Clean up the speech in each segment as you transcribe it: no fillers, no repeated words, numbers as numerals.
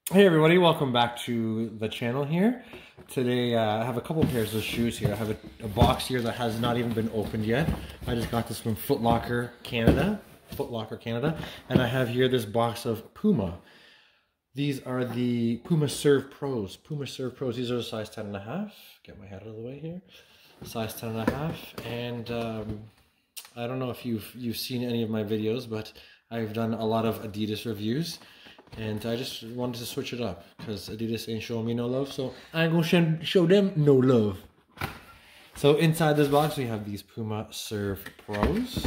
Hey everybody, welcome back to the channel here. Today I have a couple pairs of shoes here. I have a box here that has not even been opened yet. I just got this from footlocker Canada. And I have here this box of Puma. These are the Puma Serve Pros. These are a size 10.5. Get my head out of the way here. Size 10.5. And I don't know if you've seen any of my videos, but I've done a lot of Adidas reviews. And I just wanted to switch it up because Adidas ain't showing me no love, so I'm gonna show them no love. So inside this box we have these Puma Serve Pros.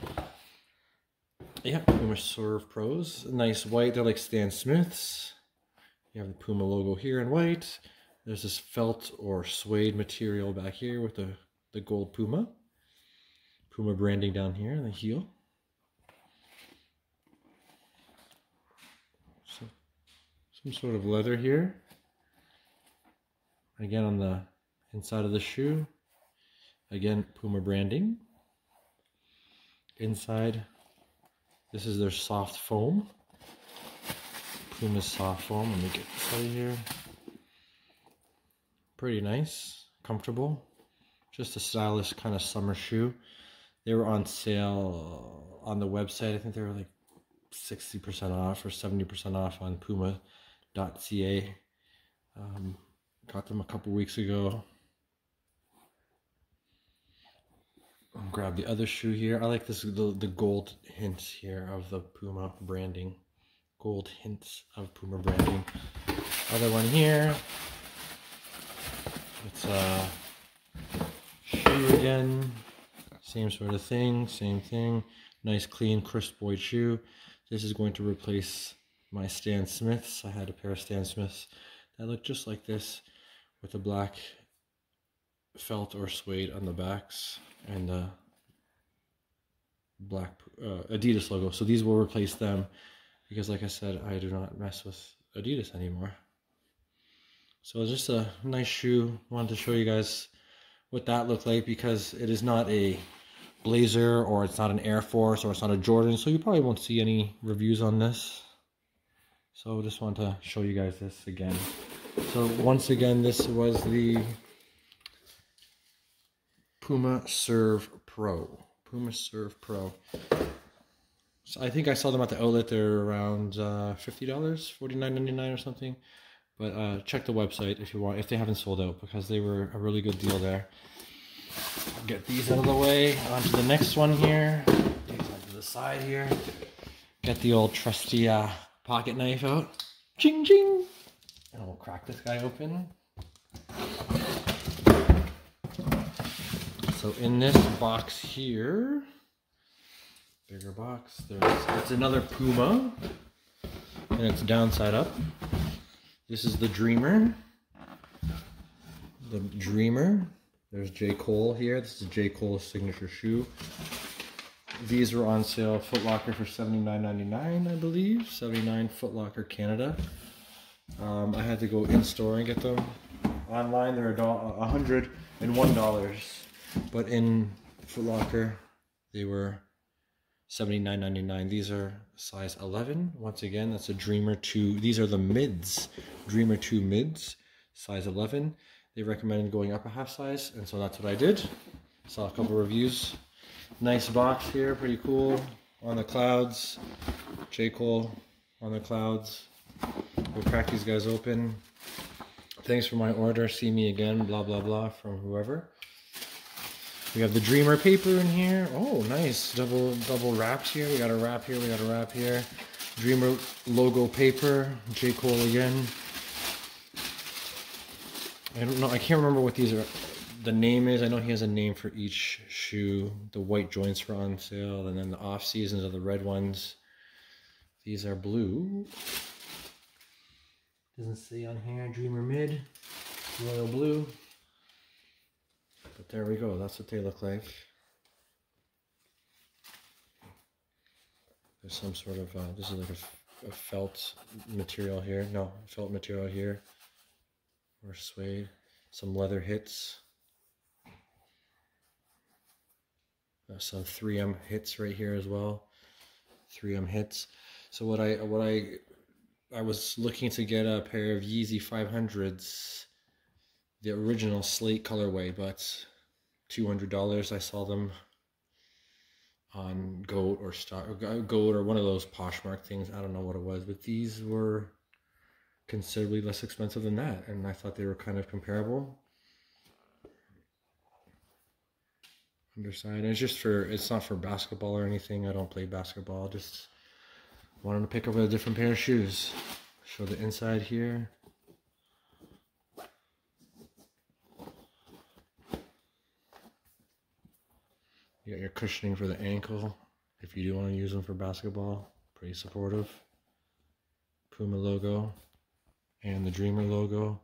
Yeah, Puma Serve Pros. Nice white, they're like Stan Smiths. You have the Puma logo here in white. There's this felt or suede material back here with the gold Puma. Puma branding down here in the heel. Some sort of leather here. Again on the inside of the shoe. Again, Puma branding. Inside, this is their soft foam. Puma's soft foam. Let me get this out of here. Pretty nice, comfortable. Just a stylish kind of summer shoe. They were on sale on the website. I think they were like 60% off or 70% off on Puma.ca. Got them a couple weeks ago. Grab the other shoe here. I like this the gold hints here of the Puma branding. Gold hints of Puma branding. Other one here. It's a shoe again. Same sort of thing. Same thing. Nice, clean, crisp white shoe. This is going to replace my Stan Smiths. I had a pair of Stan Smiths that looked just like this with a black felt or suede on the backs and the black Adidas logo. So these will replace them because, like I said, I do not mess with Adidas anymore. So it's just a nice shoe. Wanted to show you guys what that looked like because it is not a Blazer or it's not an Air Force or it's not a Jordan, so you probably won't see any reviews on this. So just want to show you guys this again. So once again, this was the Puma Serve Pro. Puma Serve Pro. So I think I saw them at the outlet. They're around $50, $49.99 or something. But check the website if you want, if they haven't sold out, because they were a really good deal there. Get these out of the way. On to the next one here. These onto the side here. Get the old trusty pocket knife out. Ching ching. And we'll crack this guy open. So in this box here, bigger box, it's another Puma, and it's downside up. This is the Dreamer. The Dreamer. There's J. Cole here. This is J. Cole's signature shoe. These were on sale footlocker for $79.99, I believe. $79 footlocker Canada. I had to go in store and get them. Online they're $101, but in footlocker they were $79.99. These are size 11. Once again, that's a Dreamer 2. These are the mids. Dreamer 2 mids, size 11. They recommended going up a half size, and so that's what I did. Saw a couple reviews. Nice box here, pretty cool. On the clouds. J. Cole on the clouds. We'll crack these guys open. Thanks for my order. See me again. Blah, blah, blah from whoever. We have the Dreamer paper in here. Oh, nice. Double wraps here. We got a wrap here. We got a wrap here. Dreamer logo paper. J. Cole again. I don't know. I can't remember what these are. The name is. I know he has a name for each shoe. The white joints were on sale, and then the off seasons are the red ones. These are blue. Doesn't say on here. Dreamer mid, royal blue. But there we go. That's what they look like. There's some sort of. This is like a felt material here. No, felt material here. Or suede. Some leather hits. Some 3M hits right here as well. 3M hits. So what I I was looking to get a pair of Yeezy 500s, the original slate colorway, but $200. I saw them on Goat or Goat or one of those Poshmark things. I don't know what it was, but these were considerably less expensive than that, and I thought they were kind of comparable. Underside. It's just for, it's not for basketball or anything. I don't play basketball. Just wanted to pick up a different pair of shoes. Show the inside here. You got your cushioning for the ankle if you do want to use them for basketball. Pretty supportive. Puma logo and the Dreamer logo.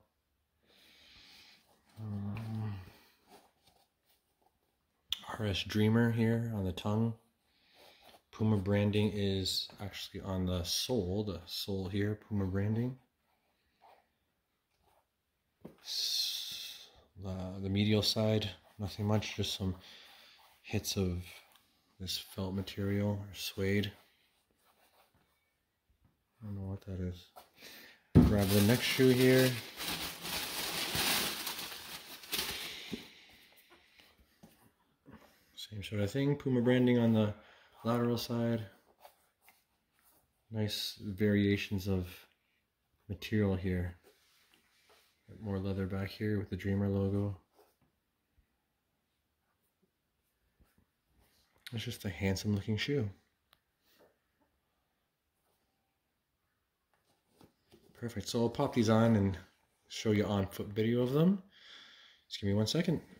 RS Dreamer here on the tongue. Puma branding is actually on the sole here, Puma branding. The medial side, nothing much, just some hits of this felt material or suede. I don't know what that is. Grab the next shoe here. Same sort of thing, Puma branding on the lateral side. Nice variations of material here. More leather back here with the Dreamer logo. It's just a handsome looking shoe. Perfect. So I'll pop these on and show you on foot video of them. Just give me 1 second.